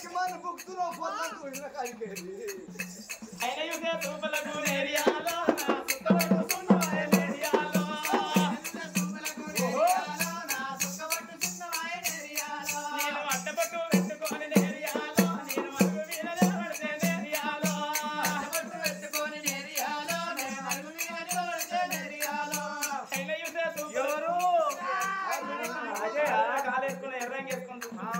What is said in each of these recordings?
మన బుక్తులో పొందకు ఇళ్ళ కాడికి అయిన యుగే తూపలకు నేరియాలో నా సుత్తవట్టు సున్నవాయ నేరియాలో నా సుత్తవట్టు సున్నవాయ నేరియాలో నేను అడ్డపట్టు పెట్టుకొని నేరియాలో నేను మరుగు మీద నిలబడితే నేరియాలో అడ్డపట్టు పెట్టుకొని నేరియాలో నేను మరుగు మీద నిలబడితే నేరియాలో అయిన యుగే ఎవరు అదే కాలేసుకుని ఎర్రంగేసుకుంటున్నా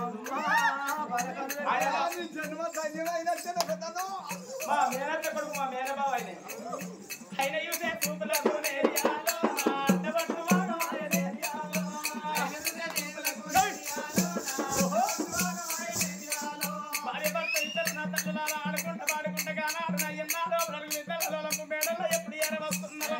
జన్మ ధన్యమైన పెద్దను మా మేనత్త కొడుకు మా మేనబావ అయిన యూసే చూపులకు నేరియాలో నా అడ్డబట్టు వాడు ఆయన నేరియాలో భార్య భర్త ఇద్దరు నా తల్లులారా ఆడుకుంటా పాడుకుంటా గానాడు నా ఎన్నాడో బ్రలుగు ఇద్దరు మేడల్లో ఎప్పుడు ఏర వస్తున్నారు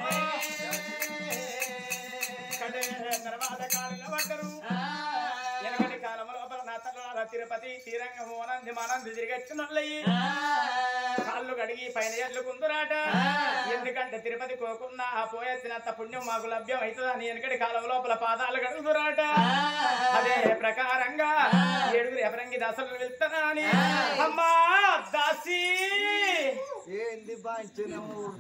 తర్వాత కాలంలో పడ్డరు వెనకటి కాలం లోపల నా తల్లులారా తిరుపతి శ్రీరంగము అనంది మనంది తిరిగచ్చినల్లయి కాళ్ళు కడిగి పైన ఎల్లుకుందురాట ఎందుకంటే తిరుపతి కోకున్నా ఆ పోయెత్తినంత పుణ్యం మాకు లభ్యం అవుతుందని వెనకటి కాలం లోపల పాదాలు కడుగుదురాట అదే ప్రకారంగా ఏడుగురు ఎవరంగి దాసలు వెళ్తారా అని అమ్మా దాసి ఏంది బాంచిన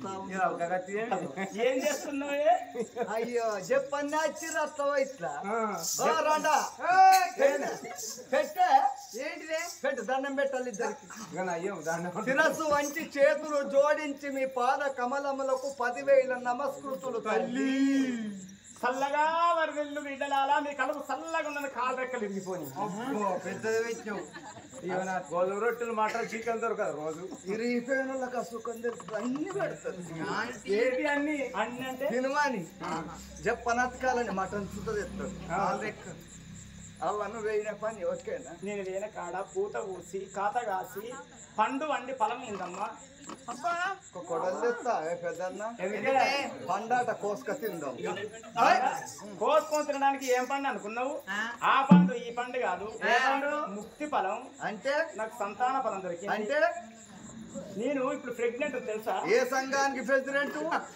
ఏం చేస్తున్నావే అయ్యో చెప్పన్నా చిరత్తవ ఇట్లా రండా పెట్టే ఏంటిదే పెట్టు దండం పెట్టాలి ఇద్దరికి శిరస్సు వంచి చేతులు జోడించి మీ పాద కమలములకు 10,000 నమస్కృతులు తల్లి చల్లగా వరదెల్లు బిడ్డలాలా మీ కడుపు చల్లగా ఉన్నది కాలు రెక్కలు ఇరిగిపోయి పెద్దది పెట్టినావు గోధుమ రొట్టెలు మటన్ చికెన్ దొరకదు రోజు ఇరిగిపోయిన వాళ్ళకి ఆ సుఖం తెలుస్తుంది అన్ని పెడుతుంది ఏంటి అన్ని అన్ని అంటే సినిమాని చెప్పనతకాలని మటన్ చుట్ట తెస్తాడు లెక్క అవన్నీ వేయిన పని ఓకేనా నేను వేన కాడ పూత పూసి కాత కాసి పండు వండి ఫలం ఏందమ్మా కొడలు తెస్తా పెద్దన్న పండాట కోసుక తిందాం కోసుకొని తినడానికి ఏం పండు అనుకున్నావు ఆ పండు ఈ పండు కాదు ఏ పండు ముక్తి ఫలం అంటే నాకు సంతాన ఫలం దొరికింది అంటే నేను ఇప్పుడు ప్రెగ్నెంట్ తెలుసా ఏ సంఘానికి ప్రెసిడెంట్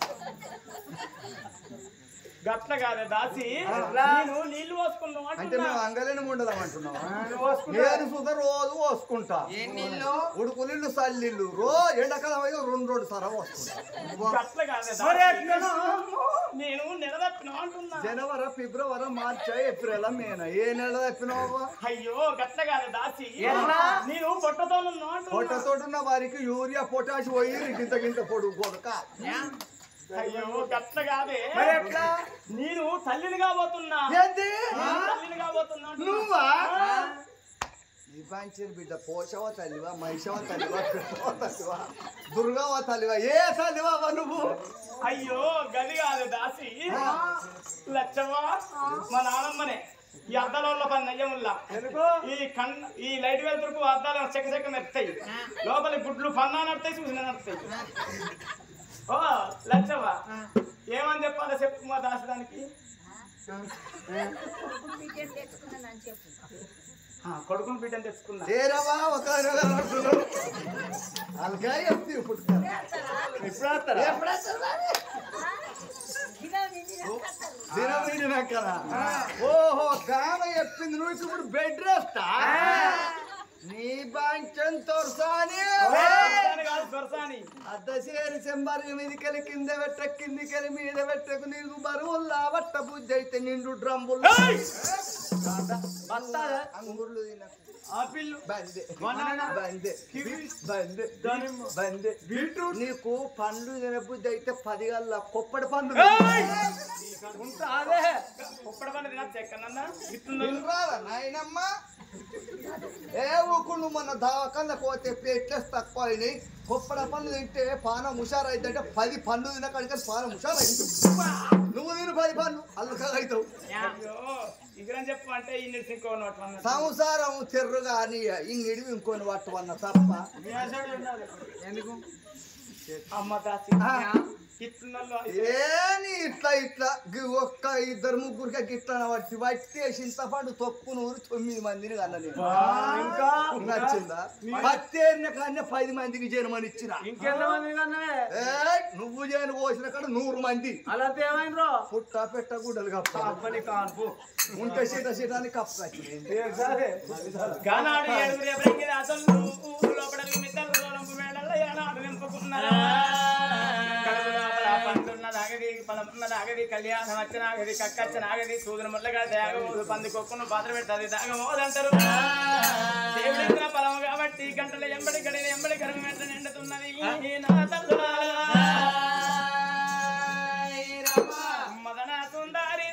గట్ల కాదే దాసి నేను నీళ్లు పోసుకున్నావు అంటే మేము అంగలేని ఉండదాం అంటున్నాం నేను సుధ రోజు పోసుకుంటా ఉడుకు నీళ్ళు సల్లిళ్ళు ఎండాకాలం అయితే 2 సార్లు పోసుకుంటా గట్ల కాదే నేను నెల తప్పినా అంటున్నా జనవరి ఫిబ్రవరి మార్చి ఏప్రిల్ మేనా ఏ నెల తప్పినావు అయ్యో గట్ల కాదే దాసి నేను పొట్టతో పొట్టతోటున్న వారికి యూరియా పొటాష్ పోయి గింత పొడుగు కొడుక అయ్యో గట్ల కాదే నేను తల్లిని కాబోతున్నా తల్లిని కాబోతున్నా నువ్వా నీ పంచిన బిడ్డ పోషవ తల్లివా మహిషవ తల్లివా తల్లివా దుర్గవ తల్లివా ఏ తల్లివా నువ్వు అయ్యో గది కాదు దాసి లచ్చవా మా నానమ్మనే ఈ అద్దాల పని నయ్యముల్లా ఈ లైట్ వెళ్తురుకు అద్దాలు చెక్క చెక్క మెత్తాయి లోపలి గుడ్లు పన్నా నడతాయి చూసిన నడతాయి ఓ లచ్చవా ఏమని చెప్పాలి చెప్పు మా దాసడానికి కొడుకుని బిడ్డని తెచ్చుకున్నా ఓహో కామ చెప్పింది నువ్వు ఇప్పుడు బెడ్ రెస్టా నీ బాంచన్ తోర్సాని అద్దసేరి చెంబర్గ మీదికెళ్ళి కింద పెట్ట కిందికెళ్ళి మీద పెట్టకు నీకు బరువుల్లా వట్ట బుద్ధి అయితే నిండు డ్రమ్ములు అంగుర్లు తినకు ఆపిల్లు బందే బందే బందే బీట్రూట్ నీకు పండ్లు తినబుద్ధి అయితే 10 గల్లా కొప్పడి పండ్లు కొప్పడి పండు తినచ్చు ఎక్కడన్నా తినరాదా నాయనమ్మ ఏ ఊకుళ్ళు మన దావకన్నా పోతే ప్లేట్లెస్ తక్కువ అయినాయి కొప్పడ పండ్లు తింటే పానం హుషారు అవుతుంటే 10 పండ్లు తినకాడికి పానం హుషారు అవుతుంది నువ్వు తిను 10 పండ్లు అల్లుకగా అవుతావు చెప్పు అంటే సంసారం చెర్రుగా అని ఇంగిడివి ఇంకొని పట్టువన్న తప్ప ఎందుకు అమ్మ దాసి ఇట్లున్నోళ్ళు ఏని ఇట్లా ఇట్లా ఒక్క ఇద్దరు ముగ్గురికి గిట్లా వట్టి వట్టేసి చింతపండు తొక్కు నూరు 9 మందిని కన్నా నేను ఇంకా నచ్చిందా పత్తేరిన కానీ 10 మందికి చేయమని ఇచ్చిన ఇంకెంతమంది కన్నవే నువ్వు చేయను కోసిన కాడ 100 మంది అలా ఏమైందో పుట్ట పెట్ట గుడ్డలు కప్పని కాన్పు ఉంటే సీటాన్ని కప్పు కట్టింది గానాడు ఏడుగురు ఎబ్రంగి అసలు లోపలికి మిద్దలు లోలంపు మేడల్లో ఏనాడు నింపుకున్నారా పండున్నదాగది పలమున్నదాగది కళ్యాణం వచ్చినాగది కక్కచ్చనాగది సూదున ముళ్ళగా దాగమోదు పంది కొక్కును పాత్ర పెడతాది దాగమోదంటారు దేవుడిచ్చిన పొలము కాబట్టి గంటల ఎంబడి గడిని ఎంబడి గడుగు వెంట నిండుతున్నది నా తల్లులారా మదన సుందరి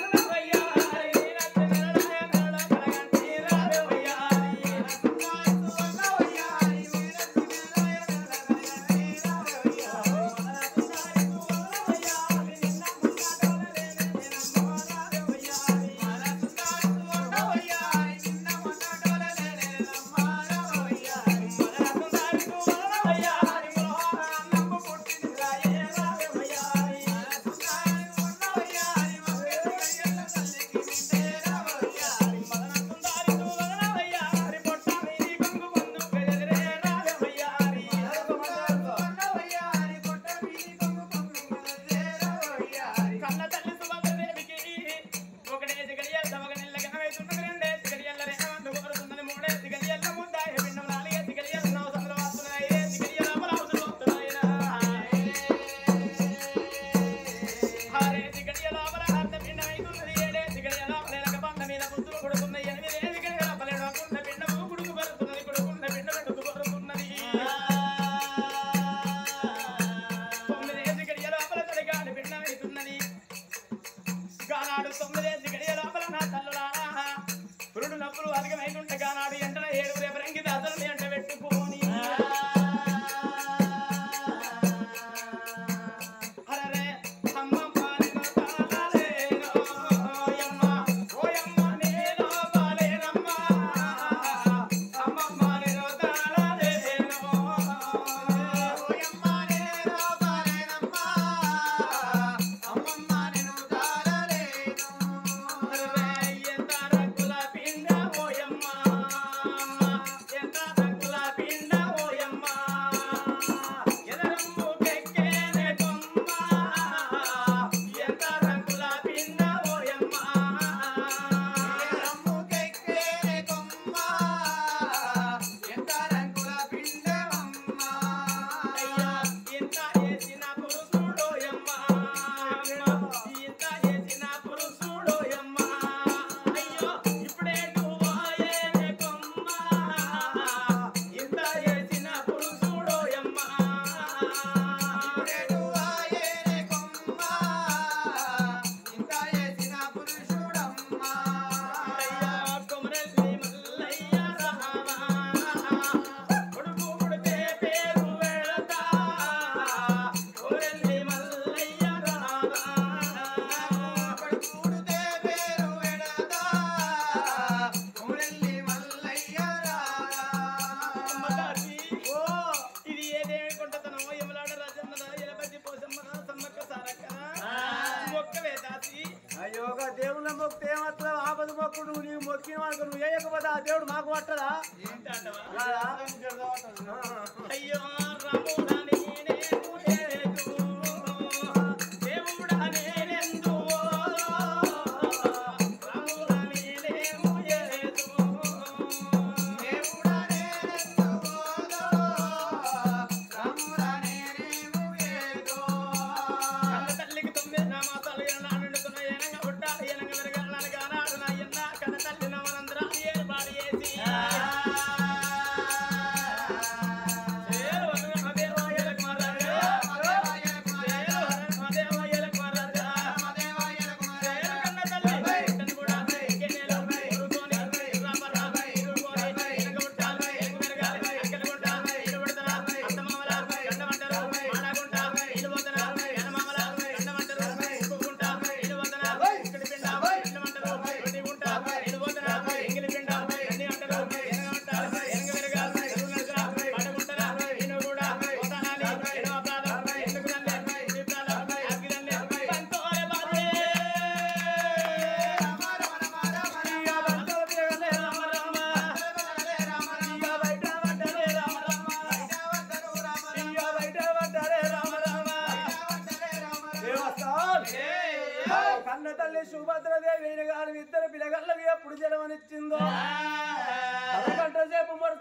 దేవుడు మాకు పట్టదా అయ్యో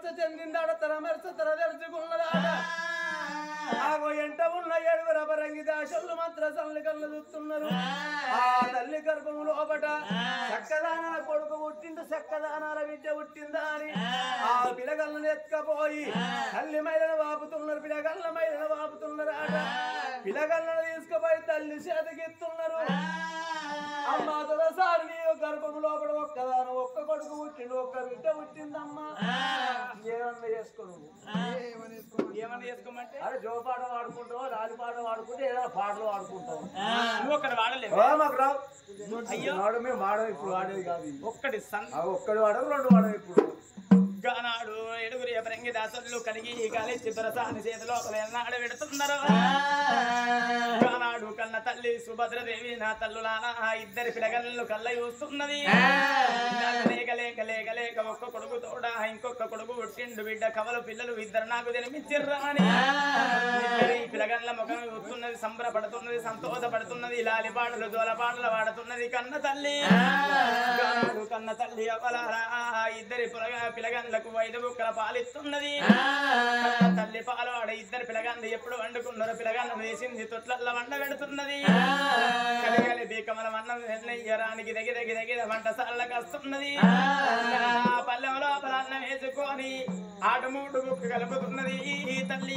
మచ్చ చెందిందాడ తన మెరస తన తెరుచుకున్నదాడ ఆగో ఎంట ఉన్న 7 రబరంగి దాశలు మాత్రం సల్లి కళ్ళు చూస్తున్నారు ఆ తల్లి గర్భం లోపట చక్కదానాల కొడుకు పుట్టిండు చక్కదానాల విద్య పుట్టిందా అని ఆ పిలగల్ని ఎత్తుకపోయి తల్లి మైలను వాపుతున్నారు పిలగల్ల మైలను వాపుతున్నారు ఆట పిలగల్లను తీసుకుపోయి తల్లి చేతకిస్తున్నారు అమ్మా తొలసారి నీ గర్భం లోపల ఒక్కదానం ఒక్క కొడుకు పుట్టిండు ఒక్క బిడ్డ పుట్టిందమ్మా ఏమన్నా చేసుకోను ఏమన్నా చేసుకోమంటే అరే జో పాట వాడుకుంటావు రాజు పాట వాడుకుంటే ఏదైనా పాటలు వాడుకుంటావు నువ్వు ఒకటి వాడలేవు మాకు రావు అయ్యో వాడు మేము వాడడం ఇప్పుడు వాడేది కాదు ఒక్కటి ఒక్కడి వాడడం 2 వాడడం ఇప్పుడు గానాడు 7 ఎపరంగి దాసలు కడిగి కాలిచ్చి ప్రసాని చేతి లోపల ఎన్నాడు పెడుతున్నారు గానాడు కన్న తల్లి సుభద్రదేవి నా తల్లులానా ఇద్దరి పిలగళ్ళు కళ్ళ చూస్తున్నది లేక లేక లేక లేక ఒక్క కొడుకు తోడ ఇంకొక కొడుకు పుట్టిండు బిడ్డ కవలు పిల్లలు ఇద్దరు నాకు జన్మించిర్రా అని పిలగళ్ళ ముఖం చూస్తున్నది సంబరపడుతున్నది సంతోషపడుతున్నది లాలి పాటలు జోల పాటలు వాడుతున్నది కన్న తల్లి గానాడు కన్న తల్లి అవలారా ఇద్దరి పిలగళ్ళ వైద్య బుక్కల పాలిస్తున్నది తల్లి పాలు ఆడ ఇద్దరు పిలగాళ్ళు ఎప్పుడు వండుకున్నారు పిలగాళ్ళను వేసింది తొట్లల్లో వండ పెడుతున్నది కలిగలి బీకమల వన్నం నెయ్యరానికి దగ్గర వంటసాలకు వస్తున్నది పల్లెం లోపల అన్నం వేసుకొని ఆటు మూడు బుక్క కలుపుతున్నది ఈ తల్లి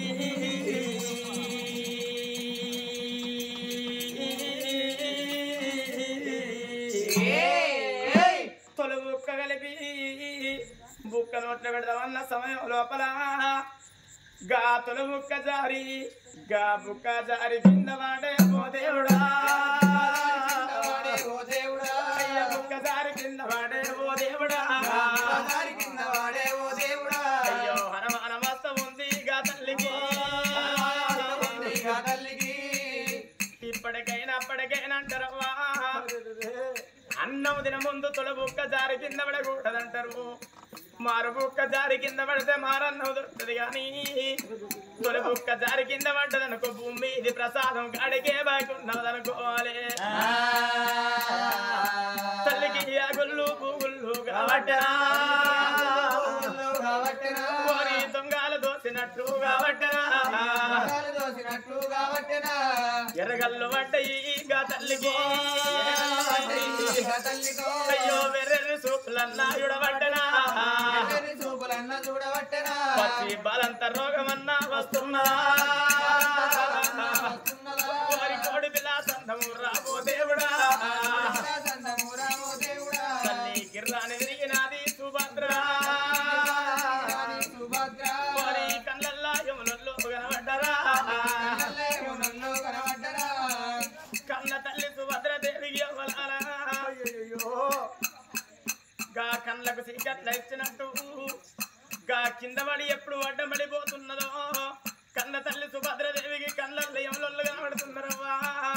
తొలి బుక్క కలిపి బుక్క నోట్లో పెడదామన్న సమయం లోపల గా తొలి బుక్క జారి గా బుక్క జారి కింద వాడే ఓ దేవుడా అయ్య బుక్క జారి కింద వాడే ఓ దేవుడా అయ్యో హనుమాన మస్త ఉంది గా తల్లికి ఇప్పటికైనా అప్పటికైనా అంటారవ్వా అన్నం దిన ముందు తొలి బుక్క జారి కింద పడకూడదంటారు మారు బుక్క జారి కింద పడితే మారన్నం దొరుకుతుంది కానీ తొలి బుక్క జారి కింద పడ్డదనుకో భూమి ఇది ప్రసాదం కాడికే బాగున్నదనుకోవాలి తల్లికి గుళ్ళు పువ్వుళ్ళు కాబట్టరా కోరి దొంగలు దోసినట్లు కాబట్టరా ఎర్రగల్లు పడ్డయి గా తల్లికి అయ్యో వెర్రెర్రి సూపులన్నా చూడబట్టనా పచ్చి బాలంత రోగమన్నా వస్తున్నా వారి కోడి పిల్ల సందము రాబో దేవుడా తల్లి గిర్రాని తిరిగినాది సుభద్ర వారి కళ్ళల్లా యములలో కనబడ్డరా కన్న తల్లి సుభద్ర దేవికి అవ్వలారా గా కళ్ళకు సీకట్ల ఇచ్చినట్టు గా కింద పడి ఎప్పుడు అడ్డం పడిపోతున్నదో కన్న తల్లి సుభద్రదేవికి కళ్ళల్లో యములొల్లు కనబడుతున్నారవ్వా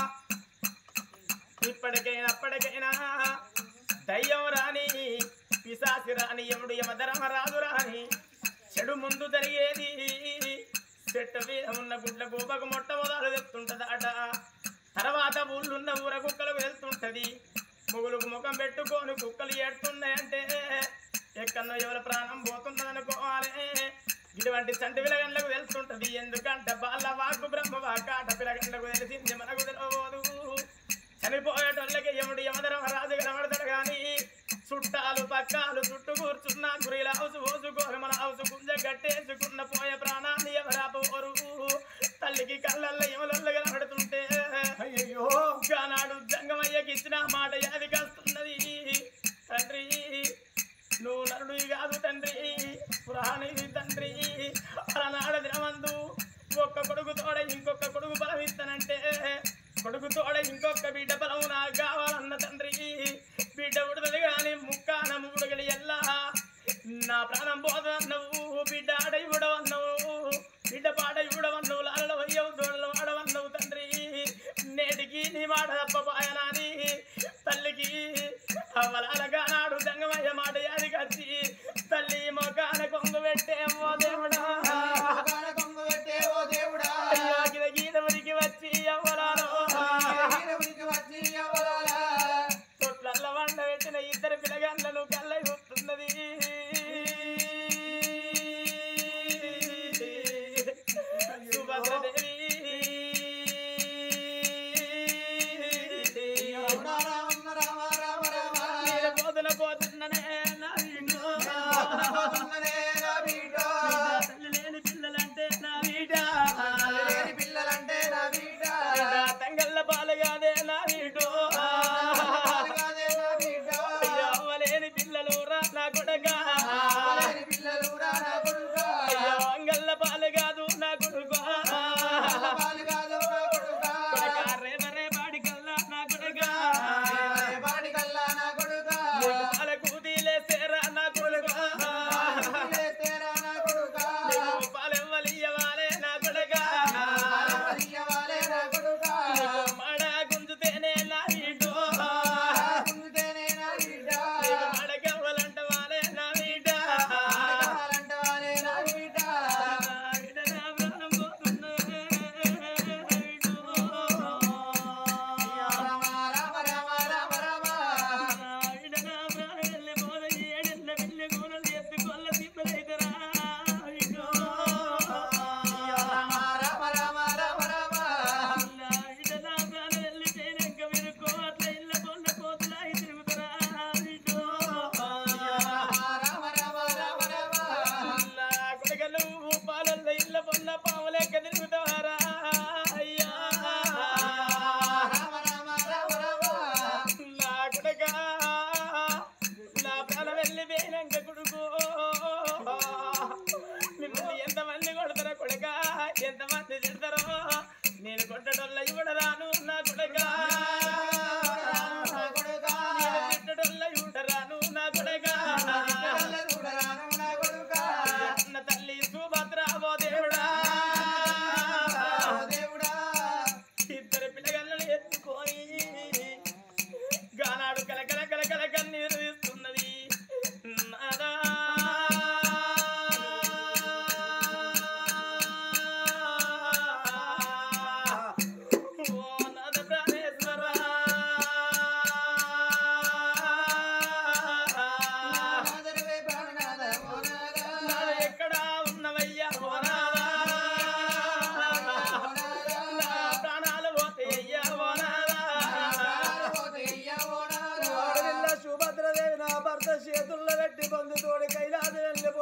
ఇప్పటికైనా అప్పటికైనా దయ్యం రాని పిశాసి రాని యముడు యమధర్మరాజు రాని చెడు ముందు జరిగేది చెట్టు మీద ఉన్న గుడ్ల గోపకు మొట్టమొదలు చెప్తుంటదట తర్వాత ఊళ్ళున్న ఊర కుక్కలకు వెళ్తుంటది ముగులకు ముఖం పెట్టుకొని కుక్కలు ఏడుతున్నాయంటే ఎక్కడో ఎవరి ప్రాణం పోతున్నదనుకోవాలి ఇటువంటి చంటి పిలగండ్లకు వెళ్తుంటది ఎందుకంటే బాల వాకు బ్రహ్మ వాకాట పిలగండ్లకు తెలిసింది మనకు తెలియదు చనిపోయేటోళ్ళకి యముడు యమధర్మరాజు కనబడతాడు కానీ చుట్టాలు పక్కాలు చుట్టూ కూర్చున్న గురిల హౌసు పోసుకొని మన హౌసు గుంజ గట్టేసుకున్న పోయే ప్రాణాన్ని ఎవరాపోరు తల్లికి కళ్ళల్లో యములల్లో కనబడుతుంటే అయ్యో గానాడు జంగమయ్యకి ఇచ్చిన మాట యాది కాస్తున్నది తండ్రి నువ్వు నరుడు కాదు తండ్రి పురాణిది తండ్రి అలనాడ దినమందు ఒక్క కొడుకు తోడ ఇంకొక కొడుకు బలం ఇస్తానంటే కొడుకు తోడ ఇంకొక బిడ్డ బలం నాకు కావాలన్న తండ్రి బిడ్డ ఉడతది కానీ ముక్కాన మూడుగడి ఎల్లా నా ప్రాణం పోదన్నవు బిడ్డ ఆడై ఉడవన్నవు బిడ్డ పాడై ఉడవన్నవు లాలలో వయ్యవు దోడలు వాడవన్నవు తండ్రి నేటికి నీ మాట తప్పపాయనాని తల్లికి అవలాలగా నాడు జంగమయ్య మాట యాది కచ్చి తల్లి మొకాన కొంగు పెట్టే ఓ దేవుడా గీత ఉరికి వచ్చి అవ్వలాలో తొట్లల్ల వండ పెట్టిన ఇద్దరు పిలగండ్లను కళ్ళ చూస్తున్నది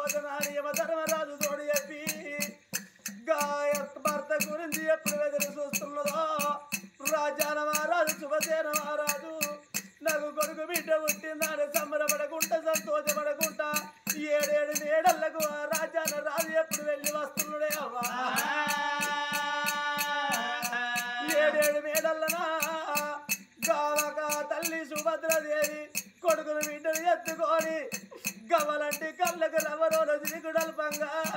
పోతున్నాను యమధర్మరాజు తోడు చెప్పి భర్త గురించి ఎప్పుడు ఎదురు చూస్తున్నదో రాజాన మహారాజు శుభసేన మహారాజు నాకు కొడుకు బిడ్డ పుట్టిందని సంబరపడకుండా సంతోషపడకుండా 7 మేడళ్లకు ఆ రాజాన రాజు ఎప్పుడు వెళ్ళి వస్తున్నాడే అవ్వా 7 మేడల్లనా గావక తల్లి సుభద్రదేవి కొడుకును బిడ్డను ఎత్తుకొని గవలంటి కళ్ళకు రవ్వరోలు దిగుడల్పంగా